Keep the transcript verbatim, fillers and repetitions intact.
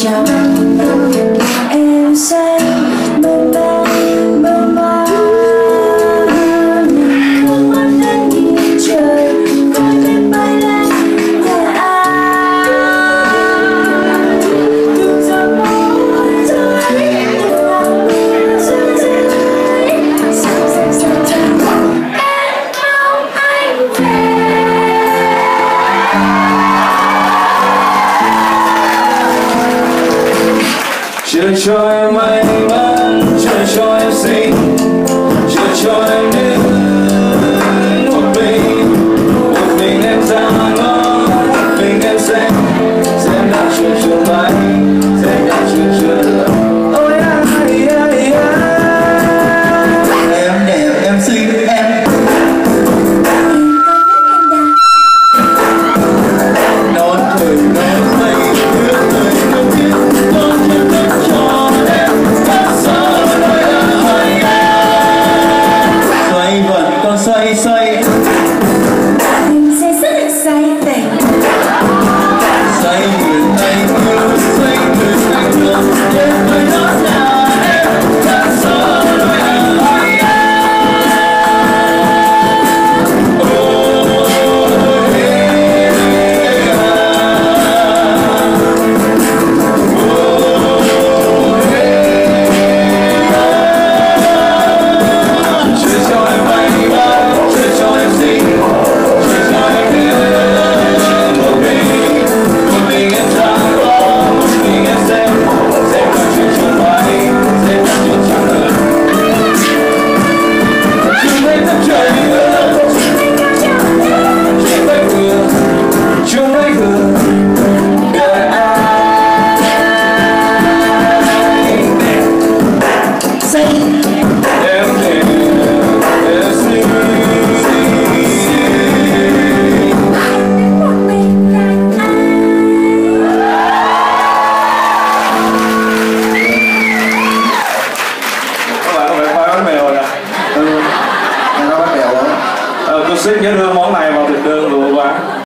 chồng em say mơ mơ mơ mơ nhìn không mắt anh nhìn trời khói bên bay lên nhà ai từng giờ môi rơi từng làn mưa rơi rơi sao sao sao sao em mong anh về. Chưa cho em may mắn, chưa cho em xinh, chưa cho em đến một mình, một mình em ra ngó, một mình em xem, xem đã chưa chưa bay, xem đã chưa chưa lỡ. Ôi ai ai ai, em đẹp em xinh em. Đón thời đón mây, nước thời nước biết, đón thiên đất cho em cắt xa đôi ai em. Xoay vần con xoay xoay, Mình sẽ rất là say tình. xoay người anh yêu, xoay người anh thương, để người đó là em cắt xa đôi ai em. Ôi hey, chưa cho em may mắn, chưa cho em xinh, chưa cho em đến một mình, một mình em ra ngó, một mình em xem, xem cả chuyện chưa bay, xem cả chuyện chưa lỡ. Chưa mấy tháng trời nữa, chưa mấy vừa, chưa mấy vừa, đợi ai Say em đẹp em xinh. một mình là ai. Các bạn có vẻ khoái bánh bèo rồi nè. Ừ, em có bánh bèo không? Ờ, tôi xếp nhớ đưa món này vào thực đơn